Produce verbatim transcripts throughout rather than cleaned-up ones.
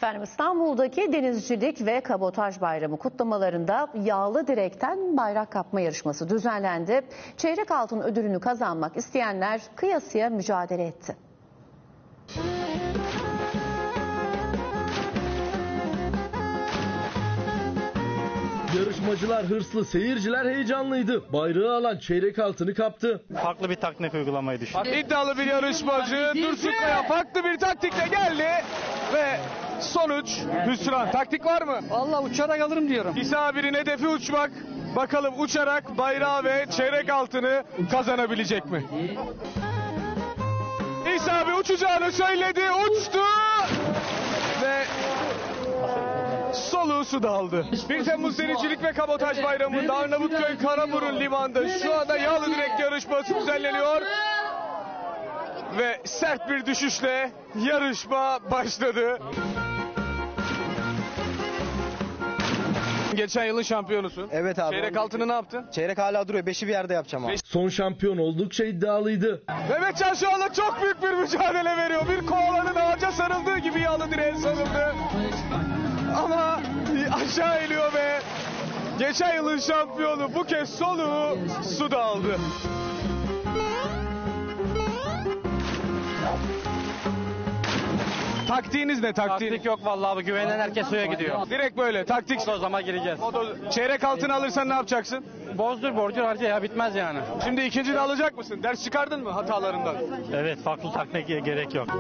Efendim İstanbul'daki Denizcilik ve Kabotaj Bayramı kutlamalarında yağlı direkten bayrak kapma yarışması düzenlendi. Çeyrek altın ödülünü kazanmak isteyenler kıyasıya mücadele etti. Yarışmacılar hırslı, seyirciler heyecanlıydı. Bayrağı alan çeyrek altını kaptı. Farklı bir taktik uygulamayı düşündüm. İddialı bir yarışmacı Dursun Kaya farklı bir taktikle geldi ve sonuç hüsran. Taktik var mı? Vallahi uçarak alırım diyorum. İsa abinin hedefi uçmak. Bakalım uçarak bayrağı ve çeyrek altını kazanabilecek mi? İsa abi uçacağını söyledi, uçtu ve soluğu suda aldı. bir Temmuz Denizcilik ve Kabotaj Bayramı'nda Arnavutköy Karaburun Limanı'nda şu anda yağlı direk yarışması düzenleniyor. Ve sert bir düşüşle yarışma başladı. Geçen yılın şampiyonusun. Evet abi. Çeyrek altını ne yaptın? Çeyrek hala duruyor. Beşi bir yerde yapacağım abi. Son şampiyon oldukça iddialıydı. Mehmetcan şu anda çok büyük bir mücadele veriyor. Bir koalanın ağaca sarıldığı gibi yağlı direğe sarıldı. Ama aşağı iniyor ve geçen yılın şampiyonu bu kez soluğu suda aldı. Taktiğiniz ne taktiğiniz? Taktik yok vallahi abi, güvenen herkes suya gidiyor. Direkt böyle taktik. O zaman gireceğiz. Çeyrek altını alırsan ne yapacaksın? Bozdur borcu harca ya, bitmez yani. Şimdi ikinci de alacak mısın? Ders çıkardın mı hatalarından? Evet, farklı taktiğe gerek yok.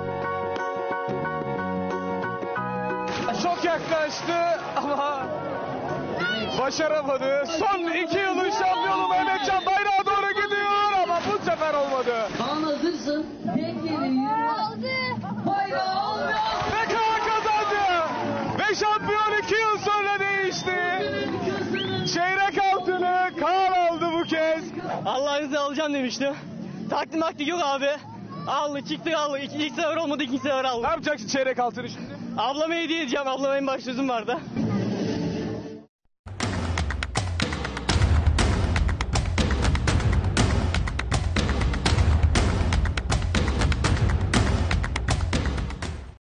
Çok yaklaştı ama başaramadı. Son iki yılın şampiyonu Mehmetcan bayrağa doğru gidiyor ama bu sefer olmadı. Kaan hazırsın. Bekleyin. Aldı. Bayrağı aldı. Ve Kaan kazandı. Ve şampiyon iki yıl sonra değişti. Çeyrek altını Kaan aldı bu kez. Allah'ın izniyle alacağım demiştim. Taktik maktik yok abi. Aldı, çıktı aldı. İlk, ilk sefer olmadı, ikinci sefer aldı. Ne yapacaksın çeyrek altını şimdi? Ablama hediye edeceğim. Ablama en baş sözüm vardı.